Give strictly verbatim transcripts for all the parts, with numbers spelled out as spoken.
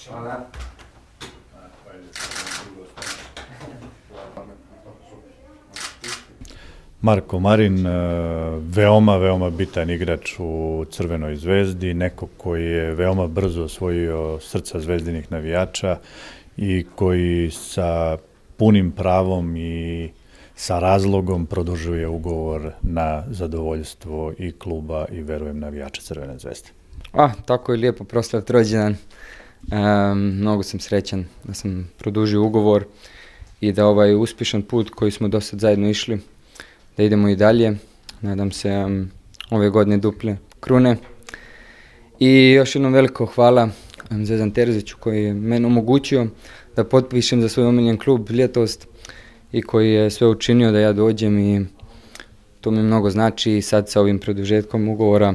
Hvala. Marko Marin, veoma, veoma bitan igrač u Crvenoj zvezdi, neko koji je veoma brzo osvojio srca zvezdinih navijača i koji sa punim pravom i sa razlogom produžuje ugovor na zadovoljstvo i kluba i, verujem, navijača Crvene zvezde. A, tako je lijepo proslaviti rođendan. Mnogo sam srećan da sam produžio ugovor i da ovaj uspješan put koji smo do sad zajedno išli, da idemo i dalje. Nadam se um, ove godine duple krune. I još jednom veliko hvala um, Zvezdan Terziću koji je meni omogućio da potpišem za svoj omiljen klub Ljetos i koji je sve učinio da ja dođem i to mi mnogo znači i sad sa ovim produžetkom ugovora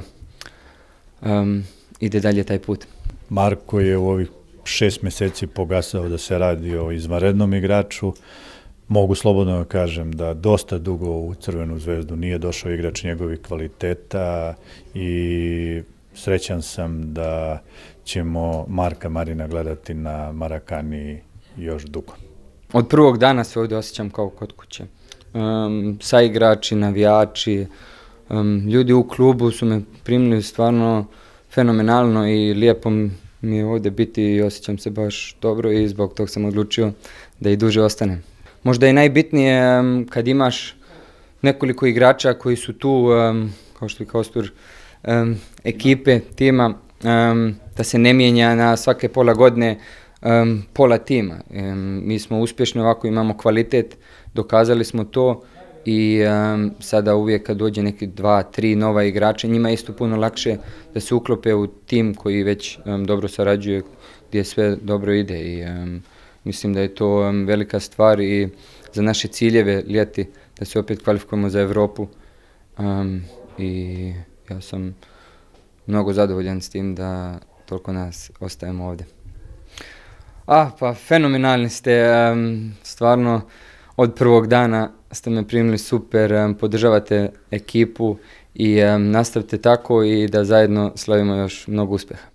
um, ide dalje taj put. Marko je u ovih šest mjeseci pogasao da se radi o izvanrednom igraču. Mogu slobodno da kažem da dosta dugo u Crvenu zvezdu nije došao igrač njegovih kvaliteta i srećan sam da ćemo Marka Marina gledati na Marakani još dugo. Od prvog dana se ovdje osjećam kao kod kuće. Um, saigrači, navijači, um, ljudi u klubu su me primili stvarno fenomenalno i lijepo mi je ovdje biti i osjećam se baš dobro i zbog tog sam odlučio da i duže ostanem. Možda je najbitnije um, kad imaš nekoliko igrača koji su tu, um, kao što je Kostur, um, ekipe, tima, um, da se ne mijenja na svake pola godine um, pola tima. Um, mi smo uspješni ovako, imamo kvalitet, dokazali smo to i um, sada uvijek kad dođe neki dva, tri nova igrača, njima je isto puno lakše da se uklope u tim koji već um, dobro sarađuje, gdje sve dobro ide i um, mislim da je to um, velika stvar i za naše ciljeve ljeti da se opet kvalifikujemo za Europu um, i ja sam mnogo zadovoljan s tim da toliko nas ostajemo ovdje. A, pa fenomenalni ste, um, stvarno od prvog dana ste me primili super, um, podržavate ekipu i um, nastavite tako i da zajedno slavimo još mnogo uspjeha.